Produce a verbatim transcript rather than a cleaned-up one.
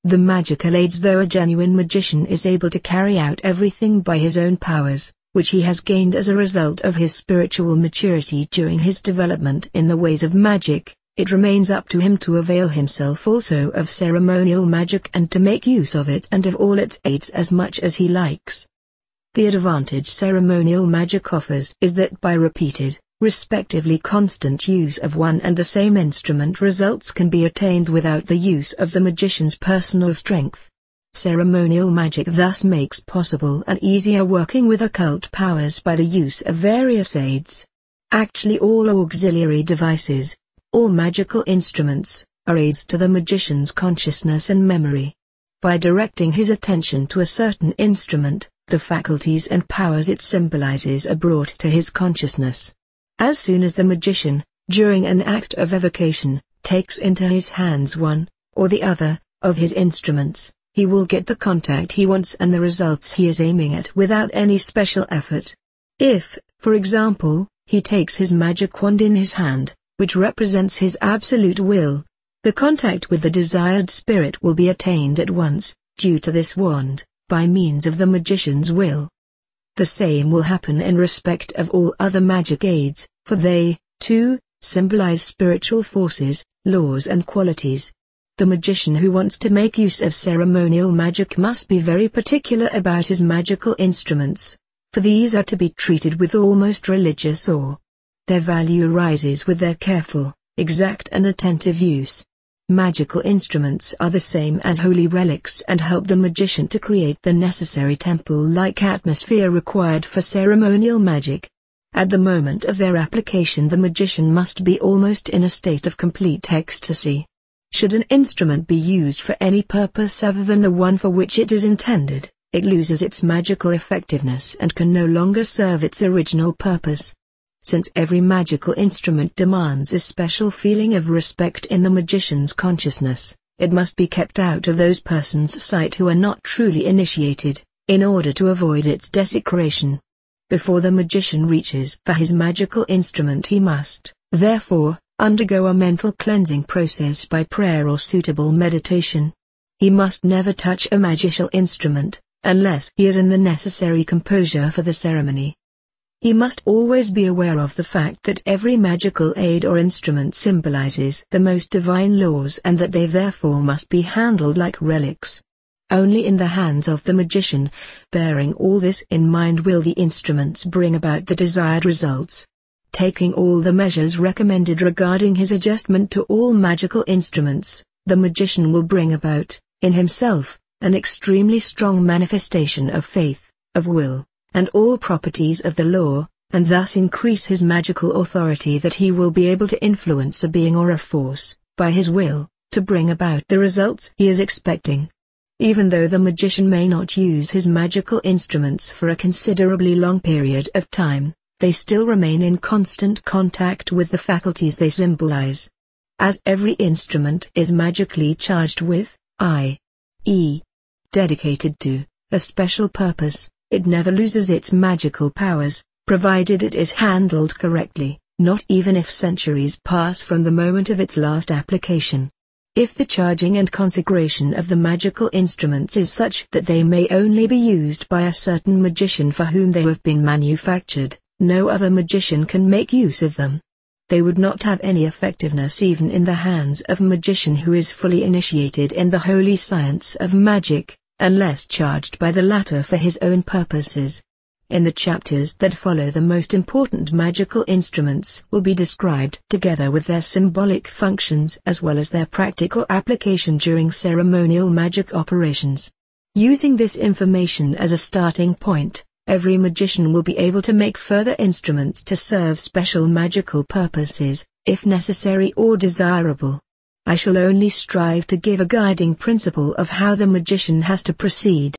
the magical aids. Though a genuine magician is able to carry out everything by his own powers, which he has gained as a result of his spiritual maturity during his development in the ways of magic, it remains up to him to avail himself also of ceremonial magic and to make use of it and of all its aids as much as he likes. The advantage ceremonial magic offers is that by repeated, respectively constant use of one and the same instrument, results can be attained without the use of the magician's personal strength. Ceremonial magic thus makes possible an easier working with occult powers by the use of various aids. Actually all auxiliary devices, all magical instruments, are aids to the magician's consciousness and memory. By directing his attention to a certain instrument, the faculties and powers it symbolizes are brought to his consciousness. As soon as the magician, during an act of evocation, takes into his hands one, or the other, of his instruments, he will get the contact he wants and the results he is aiming at without any special effort. If, for example, he takes his magic wand in his hand, which represents his absolute will, the contact with the desired spirit will be attained at once, due to this wand, by means of the magician's will. The same will happen in respect of all other magic aids, for they, too, symbolize spiritual forces, laws and qualities. The magician who wants to make use of ceremonial magic must be very particular about his magical instruments, for these are to be treated with almost religious awe. Their value rises with their careful, exact and attentive use. Magical instruments are the same as holy relics and help the magician to create the necessary temple-like atmosphere required for ceremonial magic. At the moment of their application the magician must be almost in a state of complete ecstasy. Should an instrument be used for any purpose other than the one for which it is intended, it loses its magical effectiveness and can no longer serve its original purpose. Since every magical instrument demands a special feeling of respect in the magician's consciousness, it must be kept out of those persons' sight who are not truly initiated, in order to avoid its desecration. Before the magician reaches for his magical instrument he must, therefore, undergo a mental cleansing process by prayer or suitable meditation. He must never touch a magical instrument, unless he is in the necessary composure for the ceremony. He must always be aware of the fact that every magical aid or instrument symbolizes the most divine laws and that they therefore must be handled like relics. Only in the hands of the magician, bearing all this in mind, will the instruments bring about the desired results. Taking all the measures recommended regarding his adjustment to all magical instruments, the magician will bring about, in himself, an extremely strong manifestation of faith, of will, and all properties of the law, and thus increase his magical authority that he will be able to influence a being or a force, by his will, to bring about the results he is expecting. Even though the magician may not use his magical instruments for a considerably long period of time, they still remain in constant contact with the faculties they symbolize. As every instrument is magically charged with, that is, dedicated to, a special purpose, it never loses its magical powers, provided it is handled correctly, not even if centuries pass from the moment of its last application. If the charging and consecration of the magical instruments is such that they may only be used by a certain magician for whom they have been manufactured, no other magician can make use of them. They would not have any effectiveness even in the hands of a magician who is fully initiated in the holy science of magic, unless charged by the latter for his own purposes. In the chapters that follow, the most important magical instruments will be described together with their symbolic functions as well as their practical application during ceremonial magic operations. Using this information as a starting point, every magician will be able to make further instruments to serve special magical purposes, if necessary or desirable. I shall only strive to give a guiding principle of how the magician has to proceed.